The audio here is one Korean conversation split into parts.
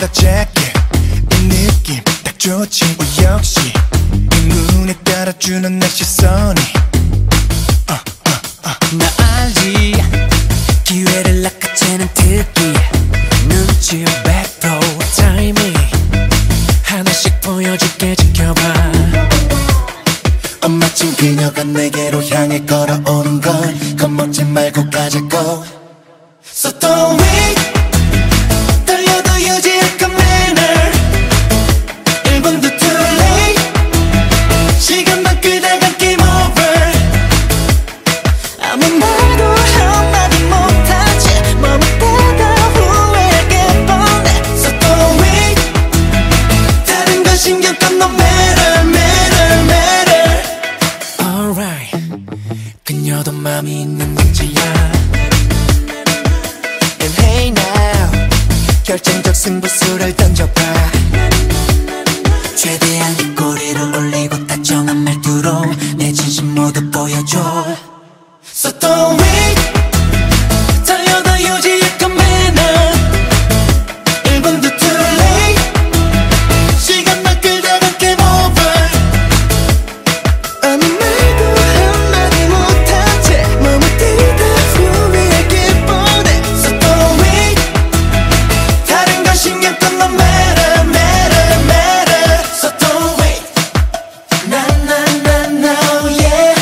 leather jacket 이 느낌 딱 좋지 역시 이 눈에 따라주는 내 시선이 나 알지 기회를 낚아채는 특기 눈치 100% 타이밍 하나씩 보여줄게 지켜봐 마침 그녀가 내게로 향해 걸어오는 걸 겁먹지 말고 가자고 So don't wait 떨려도 유지할 건 manner 1분도 too late 시간만 끌다간 game over 아무 말도 한마디 못하지 머뭇대다 후회하게 뻔해 So don't wait 다른 건 신경 꺼 no matter matter matter Alright 그녀도 마음이 있는 문제야 And hey now 결정적 승부수를 던져봐 최대한 꼬리를 올리고 다정한 말투로 내 진심 모두 보여줘 So don't wait 달려도 유지할 건 manner 1분도 too late 시간만 끌다간 game over 아무 말도 한마디 못하지 머뭇대다 후회하길 뻔해 So don't wait 다른 건 신경 꺼 no matter matter matter So don't wait na na na no yeah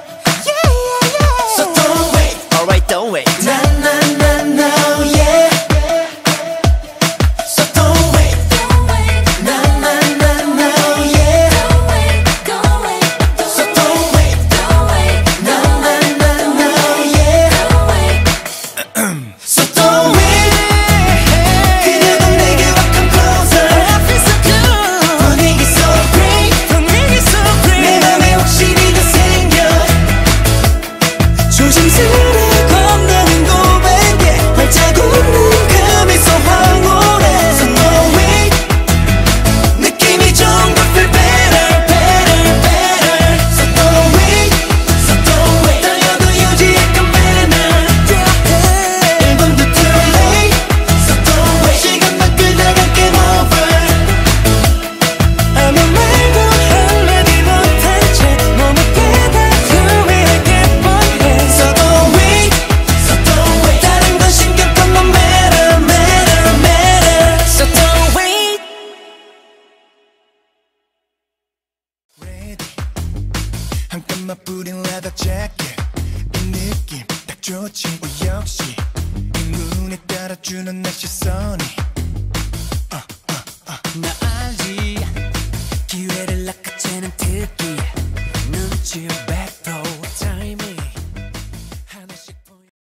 So don't wait Alright don't wait na na na no yeah So don't wait na na na no yeah So don't wait na na na no yeah So don't wait 그녀도 내게 와 come closer I feel so good 분위기 so great 분위기 so great 내 맘에 확신이 더 생겨 조심스레 건너는 고백에 발자국은 금에서 황홀해 So no way 느낌이 정말 feel better better better So no way 달려도 유지할 건 manner 1분도 too late So don't wait 시간만 끌다간 game over 아무 말도 한마디 못한 채 머뭇대다 후회하게 뻔해 So don't wait 다른 건 신경 꺼 no matter matter matter So don't wait Ready 한 땀만 뿌린 leather jacket 이 느낌 딱 좋지 역시 이 눈에 따라주는 내 시선이 나 알지 기회를 낚아채는 특기 눈치